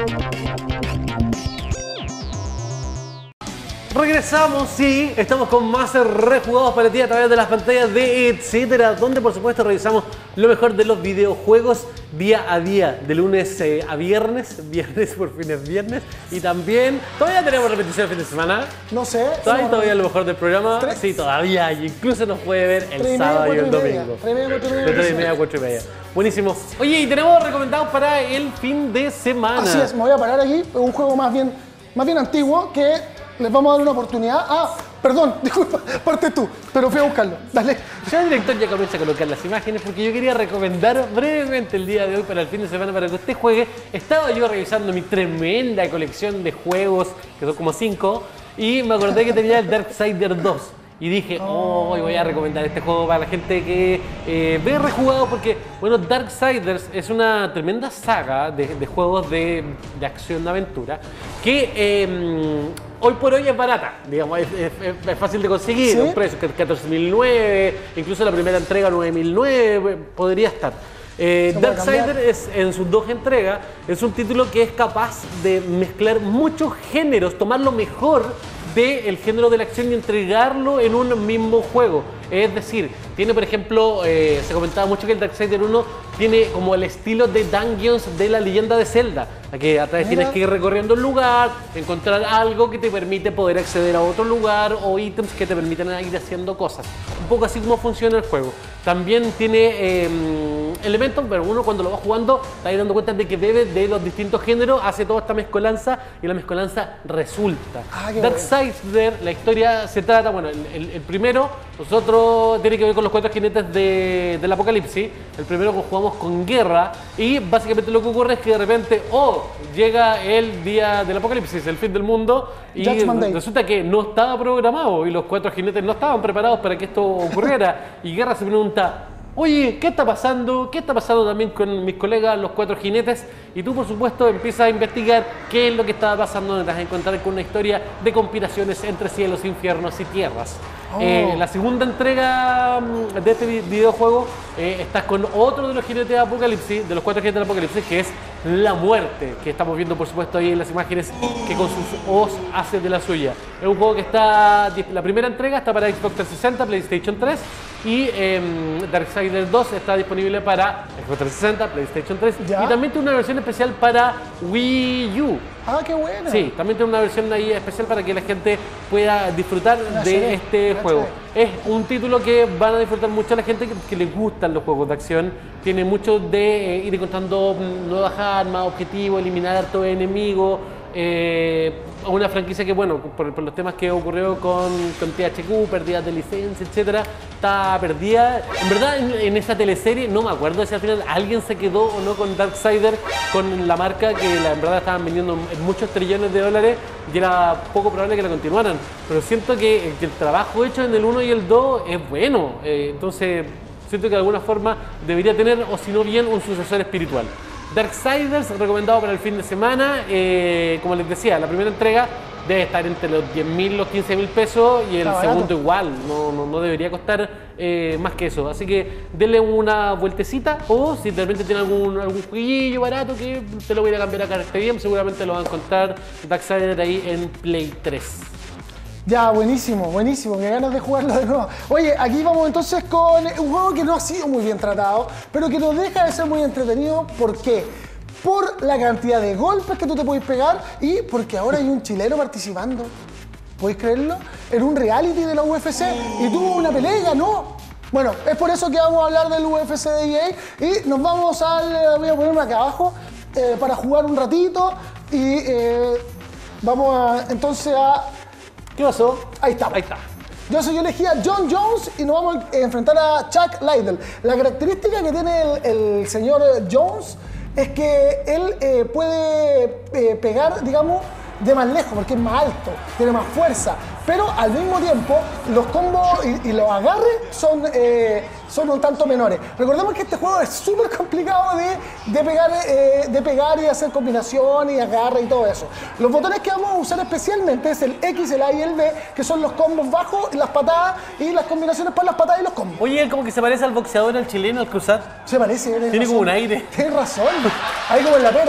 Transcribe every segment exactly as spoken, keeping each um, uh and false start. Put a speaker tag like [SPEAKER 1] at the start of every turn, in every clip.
[SPEAKER 1] Regresamos, sí, estamos con más rejugados para ti a través de las pantallas de Etcétera, donde por supuesto revisamos lo mejor de los videojuegos día a día, de lunes eh, a viernes, viernes por fines viernes, y también, todavía tenemos repetición el fin de semana.
[SPEAKER 2] No sé.
[SPEAKER 1] Todavía, todavía lo mejor del programa,
[SPEAKER 2] ¿Tres?
[SPEAKER 1] sí, todavía, y incluso nos puede ver el sábado y el domingo.
[SPEAKER 2] tres y media, cuatro y media.
[SPEAKER 1] De tres y media a cuatro y media. Buenísimo. Oye, y tenemos recomendados para el fin de semana.
[SPEAKER 2] Así es, me voy a parar aquí, un juego más bien, más bien antiguo que les vamos a dar una oportunidad. Ah, perdón, disculpa, parte tú, pero fui a buscarlo. Dale.
[SPEAKER 1] Ya el director ya comienza a colocar las imágenes porque yo quería recomendar brevemente el día de hoy para el fin de semana para que usted juegue. Estaba yo revisando mi tremenda colección de juegos, que son como cinco, y me acordé que tenía el Darksider dos. Y dije, oh, voy a recomendar este juego para la gente que eh, ve rejugado porque, bueno, Darksiders es una tremenda saga de, de juegos de, de acción, de aventura, que eh, hoy por hoy es barata, digamos, es, es, es fácil de conseguir,
[SPEAKER 2] ¿Sí?
[SPEAKER 1] un precio catorce mil nueve, incluso la primera entrega nueve mil nueve, podría estar. Eh, Darksider es, en sus dos entregas, es un título que es capaz de mezclar muchos géneros, tomar lo mejor del género de la acción y entregarlo en un mismo juego. Es decir, tiene por ejemplo, eh, se comentaba mucho que el Darksider uno tiene como el estilo de Dungeons de la Leyenda de Zelda, que a través tienes que ir recorriendo un lugar, encontrar algo que te permite poder acceder a otro lugar o ítems que te permiten ir haciendo cosas. Un poco así como funciona el juego. También tiene eh, elementos, pero uno cuando lo va jugando está ahí dando cuenta de que bebe de los distintos géneros, hace toda esta mezcolanza y la mezcolanza resulta.
[SPEAKER 2] Ah,
[SPEAKER 1] Darksider, la historia se trata, bueno, el, el, el primero, nosotros tiene que ver con los cuatro jinetes de, del apocalipsis. El primero que jugamos con guerra y básicamente lo que ocurre es que de repente, oh, llega el día del apocalipsis, el fin del mundo, y resulta que no estaba programado y los cuatro jinetes no estaban preparados para que esto ocurriera. Y Guerra se pregunta, oye, ¿qué está pasando? ¿Qué está pasando también con mis colegas, los cuatro jinetes? Y tú, por supuesto, empiezas a investigar qué es lo que estaba pasando, te vas a encontrar con una historia de conspiraciones entre cielos, infiernos y tierras. Oh. Eh, la segunda entrega de este videojuego eh, estás con otro de los jinetes de Apocalipsis, de los cuatro jinetes de Apocalipsis, que es la muerte, que estamos viendo por supuesto ahí en las imágenes, que con sus os hace de la suya. Es un juego que está, la primera entrega está para Xbox trescientos sesenta, PlayStation tres, y eh, Darksider dos está disponible para Xbox trescientos sesenta, PlayStation tres, ¿ya? Y también tiene una versión especial para Wii U.
[SPEAKER 2] Ah, qué bueno.
[SPEAKER 1] Sí, también tiene una versión ahí especial para que la gente pueda disfrutar
[SPEAKER 2] la
[SPEAKER 1] de
[SPEAKER 2] serie,
[SPEAKER 1] este
[SPEAKER 2] la
[SPEAKER 1] juego.
[SPEAKER 2] serie.
[SPEAKER 1] Es un título que van a disfrutar mucho a la gente que, que les gustan los juegos de acción. Tiene mucho de eh, ir encontrando nuevas armas, objetivos, eliminar a todo enemigo. Eh, una franquicia que, bueno, por, por los temas que ocurrió con, con T H Q, pérdidas de licencia, etcétera, está perdida. En verdad, en, en esa teleserie, no me acuerdo si al final alguien se quedó o no con Darksider, con la marca que la, en verdad estaban vendiendo en muchos trillones de dólares y era poco probable que la continuaran. Pero siento que, que el trabajo hecho en el uno y el dos es bueno. Eh, entonces, siento que de alguna forma debería tener, o si no bien, un sucesor espiritual. Darksiders, recomendado para el fin de semana. Eh, como les decía, la primera entrega debe estar entre los diez mil, los quince mil pesos y el
[SPEAKER 2] Está
[SPEAKER 1] segundo
[SPEAKER 2] barato.
[SPEAKER 1] igual, no, no, no debería costar eh, más que eso. Así que denle una vueltecita o si de repente tiene algún, algún jueguillo barato que te lo voy a cambiar acá este bien, seguramente lo van a encontrar Darksiders ahí en Play tres.
[SPEAKER 2] Ya, buenísimo, buenísimo, qué ganas de jugarlo de nuevo. Oye, aquí vamos entonces con un juego que no ha sido muy bien tratado, pero que no deja de ser muy entretenido. ¿Por qué? Por la cantidad de golpes que tú te puedes pegar y porque ahora hay un chileno participando, ¿podéis creerlo? En un reality de la U F C y tuvo una pelea y ganó. Bueno, es por eso que vamos a hablar del U F C de E A y nos vamos al, voy a ponerme acá abajo eh, para jugar un ratito y eh, vamos a, entonces a...
[SPEAKER 1] ¿Qué pasó?
[SPEAKER 2] Ahí está.
[SPEAKER 1] Ahí está.
[SPEAKER 2] Yo soy yo elegí a Jon Jones y nos vamos a enfrentar a Chuck Liddell. La característica que tiene el, el señor Jones es que él eh, puede eh, pegar, digamos, de más lejos, porque es más alto, tiene más fuerza, pero al mismo tiempo los combos y, y los agarres son, eh, son un tanto menores. Recordemos que este juego es súper complicado de, de, pegar, eh, de pegar y hacer combinaciones y agarre y todo eso. Los botones que vamos a usar especialmente es el X, el A y el B, que son los combos bajos, las patadas y las combinaciones para las patadas y los combos.
[SPEAKER 1] Oye, él como que se parece al boxeador, al chileno, al cruzar.
[SPEAKER 2] Se parece,
[SPEAKER 1] Tiene
[SPEAKER 2] razón.
[SPEAKER 1] como un aire.
[SPEAKER 2] Tienes razón, ahí como en la pera.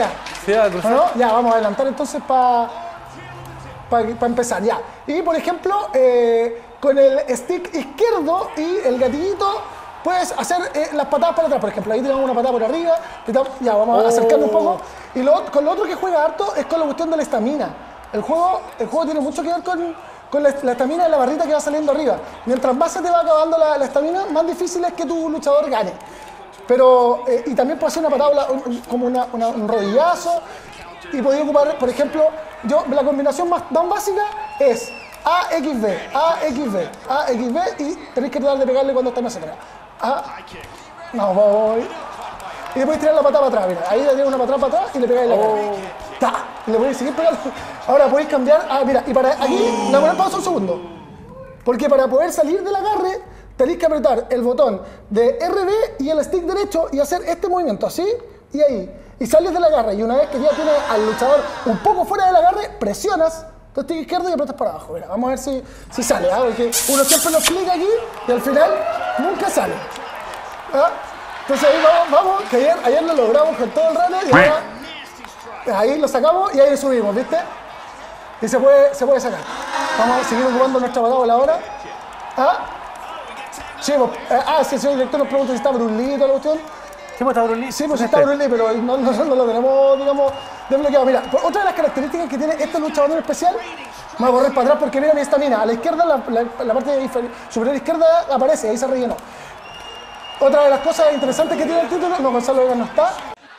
[SPEAKER 1] Se va a cruzar.
[SPEAKER 2] Bueno, ya, vamos a adelantar entonces para pa, pa empezar, ya. Y por ejemplo, eh, con el stick izquierdo y el gatillito puedes hacer eh, las patadas para atrás. Por ejemplo, ahí tenemos una patada por arriba. Ya, vamos a acercarnos un poco. Y lo, con lo otro que juega harto es con la cuestión de la estamina. El juego, el juego tiene mucho que ver con, con la estamina de la barrita que va saliendo arriba. Mientras más se te va acabando la estamina, más difícil es que tu luchador gane. Pero, eh, y también puede hacer una patada un, como una, una, un rodillazo. Y podéis ocupar, por ejemplo, yo la combinación más tan básica es A X B, A X B, A X B y tenéis que tratar de pegarle cuando está más cerca. A, no, voy. Y después tirar la patada para atrás, mira. Ahí le tiras una patada para atrás y le pegáis la cara. Oh. ¡Ta! Y le podéis seguir pegando. Ahora podéis cambiar. Ah, mira, y para aquí, la voy a pausa un segundo. Porque para poder salir del agarre, tenéis que apretar el botón de R B y el stick derecho y hacer este movimiento, así y ahí. Y sales del agarre. Y una vez que ya tienes al luchador un poco fuera del agarre, presionas tu stick izquierdo y apretas para abajo. Mira, vamos a ver si, si sale, ¿ah? Porque uno siempre lo explica aquí y al final nunca sale. ¿Ah? Entonces ahí vamos, vamos, que ayer, ayer lo logramos con todo el rato y ahora ahí lo sacamos y ahí lo subimos, ¿viste? Y se puede, se puede sacar. Vamos a seguir ocupando nuestra patada ahora. ¿Ah? Sí, pues, ah, sí, el señor director nos pregunta si está Brunlito la cuestión.
[SPEAKER 1] Sí, pues está Brunlito.
[SPEAKER 2] Sí, pues está Brunlito, pero no, no, no lo tenemos, digamos, desbloqueado. Mira, otra de las características que tiene este luchador en especial, me voy a correr para atrás porque mira mi estamina. A la izquierda, la, la, la parte superior izquierda aparece, ahí se rellenó. Otra de las cosas interesantes que tiene el título, no, Gonzalo Vega no está.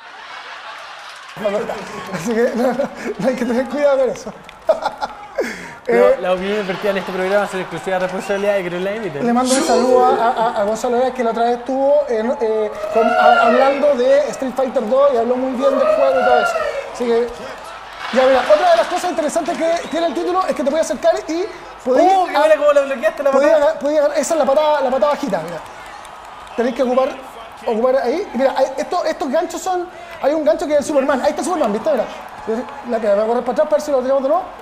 [SPEAKER 2] No, no está. Así que no, no hay que tener cuidado con eso.
[SPEAKER 1] Pero
[SPEAKER 2] eh,
[SPEAKER 1] la opinión invertida en este programa es exclusiva responsabilidad de que no la emiten.
[SPEAKER 2] Le mando un saludo a, a, a Gonzalo Vega, que la otra vez estuvo en, eh, con, a, hablando de Street Fighter dos y habló muy bien del juego y todo eso. Así que, ya mira, otra de las cosas interesantes que tiene el título es que te puedes acercar y podías.
[SPEAKER 1] ¡Oh, mira cómo la bloqueaste la
[SPEAKER 2] podía,
[SPEAKER 1] patada!
[SPEAKER 2] podía, esa es la patada, la patada bajita, mira. Tenéis que ocupar, ocupar ahí. Mira, hay, esto, estos ganchos son. Hay un gancho que es el Superman. Ahí está Superman, ¿viste? Mira. La que va a correr para atrás para ver si lo tiramos de nuevo.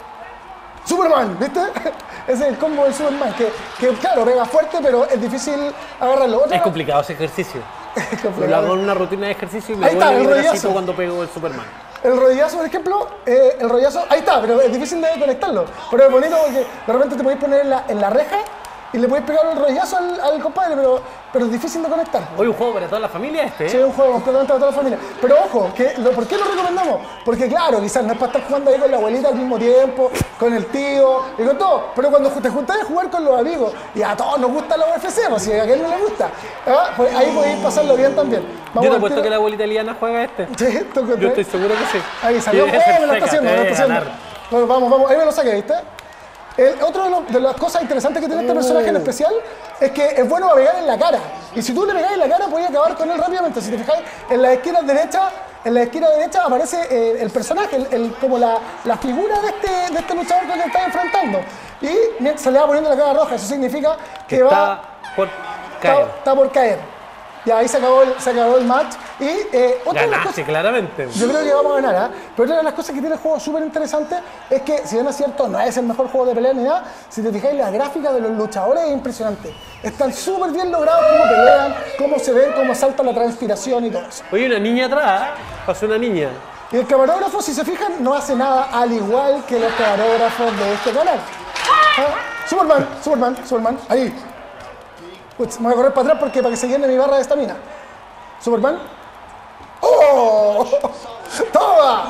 [SPEAKER 2] Superman, ¿viste? Ese es el combo del Superman. Que, que claro, pega fuerte, pero es difícil agarrarlo. Otra
[SPEAKER 1] es complicado ese ejercicio.
[SPEAKER 2] Es
[SPEAKER 1] complicado. Lo hago en una rutina de ejercicio y me
[SPEAKER 2] ahí está,
[SPEAKER 1] duele
[SPEAKER 2] el
[SPEAKER 1] mi bracito
[SPEAKER 2] rodillazo.
[SPEAKER 1] Cuando pego el Superman.
[SPEAKER 2] El rodillazo, por ejemplo, eh, el rodillazo, ahí está, pero es difícil de conectarlo. Pero es bonito porque de repente te podéis poner en la, en la reja y le podéis pegar el rodillazo al, al compadre, pero, pero es difícil de conectar.
[SPEAKER 1] Hoy un juego para toda la familia este, ¿eh?
[SPEAKER 2] Sí, es un juego completamente para toda la familia. Pero ojo, que, lo, ¿por qué lo recomendamos? Porque claro, quizás no es para estar jugando ahí con la abuelita al mismo tiempo, con el tío y con todo. Pero cuando te juntás a jugar con los amigos, y a todos nos gusta la U F C, pues si a aquel no le gusta, ¿ah? Pues ahí podéis pasarlo bien también.
[SPEAKER 1] Vamos. Yo te apuesto que la abuelita Liana juega este.
[SPEAKER 2] Sí, ¿tú
[SPEAKER 1] Yo estoy seguro que sí.
[SPEAKER 2] Ahí salió, eh, me lo está haciendo, me lo está haciendo. Bueno, vamos, vamos, ahí me lo saqué, ¿viste? El, otro de, lo, de las cosas interesantes que tiene este personaje en especial es que es bueno a pegar en la cara. Y si tú le pegas en la cara, puedes acabar con él rápidamente. Si te fijáis, en la esquina derecha, en la esquina derecha aparece eh, el personaje, el, el, como la, la figura de este, de este luchador con el que estás enfrentando. Y se le va poniendo la cara roja, eso significa que, que va
[SPEAKER 1] está por caer.
[SPEAKER 2] Está, está por caer. Ya ahí se acabó el, se acabó el match. Y eh, otra
[SPEAKER 1] Ganaste,
[SPEAKER 2] de las cosas,
[SPEAKER 1] claramente.
[SPEAKER 2] Yo creo que vamos a ganar, ¿eh? Pero otra de las cosas que tiene el juego súper interesante es que, si bien es cierto, no es el mejor juego de pelea ni nada, si te fijáis, la gráfica de los luchadores es impresionante. Están súper bien logrados cómo pelean, cómo se ven, cómo salta la transpiración y todo eso.
[SPEAKER 1] Oye, una niña atrás, ¿eh? Pasó una niña.
[SPEAKER 2] Y el camarógrafo, si se fijan, no hace nada al igual que los camarógrafos de este canal. ¿Ah? Superman, Superman, Superman, ahí. Uy, me voy a correr para atrás porque para que se llene mi barra de estamina. Superman. ¡Oh! ¡Toma!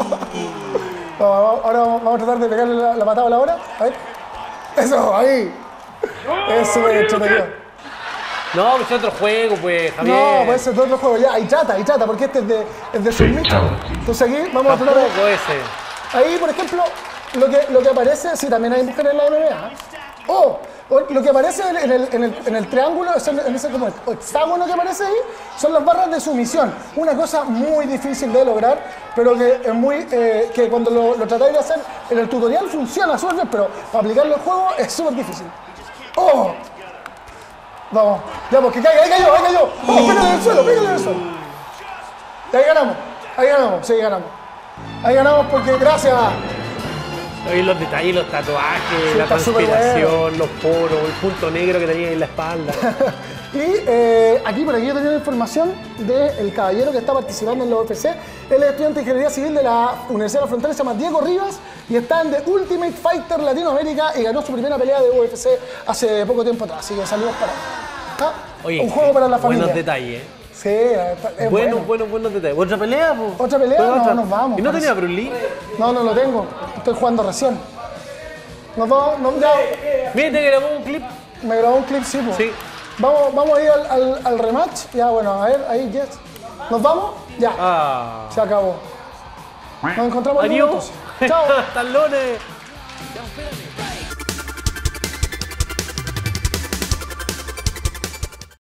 [SPEAKER 2] Ahora vamos a tratar de pegarle la, la patada a la hora. A ver. Eso, ahí. Es súper entretenido.
[SPEAKER 1] No, pues es otro juego, pues, Javier.
[SPEAKER 2] No, pues es otro juego. Ya, ahí trata, ahí trata, porque este es de, es de Submission. Entonces aquí vamos
[SPEAKER 1] Tampoco
[SPEAKER 2] a tratar de...
[SPEAKER 1] ese.
[SPEAKER 2] Ahí, por ejemplo, lo que, lo que aparece, sí, también hay mujeres en la M M A. Oh, lo que aparece en el, en el, en el triángulo, en ese como hexágono que aparece ahí, son las barras de sumisión. Una cosa muy difícil de lograr, pero que es muy, eh, que cuando lo, lo tratáis de hacer en el tutorial funciona súper bien, pero para aplicarlo al juego es súper difícil. ¡Oh! Vamos, ya, porque caiga, ahí cayó, ahí cayó. Vamos, pégale en el suelo, pégale en el suelo. Y ahí ganamos, ahí ganamos, sí, ganamos. Ahí ganamos porque gracias.
[SPEAKER 1] Oye, los detalles, los tatuajes,
[SPEAKER 2] Sí,
[SPEAKER 1] la
[SPEAKER 2] está súper
[SPEAKER 1] transpiración, los poros, el punto negro que tenía en la espalda.
[SPEAKER 2] Y eh, aquí por aquí yo tenía la información del caballero que está participando en la U F C. Él es estudiante de Ingeniería Civil de la Universidad de la Frontera, se llama Diego Rivas y está en The Ultimate Fighter Latinoamérica y ganó su primera pelea de U F C hace poco tiempo atrás. Así que saludos para él. ¿Ah?
[SPEAKER 1] Oye,
[SPEAKER 2] un juego para la familia.
[SPEAKER 1] buenos detalles.
[SPEAKER 2] Sí, es
[SPEAKER 1] Buenos,
[SPEAKER 2] bueno.
[SPEAKER 1] buenos, buenos detalles. ¿Otra pelea? Po?
[SPEAKER 2] ¿Otra pelea?
[SPEAKER 1] ¿Otra?
[SPEAKER 2] No, nos vamos.
[SPEAKER 1] ¿Y no
[SPEAKER 2] parece.
[SPEAKER 1] tenía Bruce Lee?
[SPEAKER 2] No, no lo tengo. Estoy jugando recién. Nos vamos, no, ya,
[SPEAKER 1] Mira, te grabó un clip.
[SPEAKER 2] me grabó un clip, sí, po.
[SPEAKER 1] Sí.
[SPEAKER 2] Vamos, vamos a ir al, al, al rematch. Ya, bueno, a ver, ahí, yes. ¿Nos vamos? Ya.
[SPEAKER 1] Ah.
[SPEAKER 2] Se acabó. Nos encontramos en
[SPEAKER 1] Adiós.
[SPEAKER 2] minutos. Chao.
[SPEAKER 1] Hasta el lunes.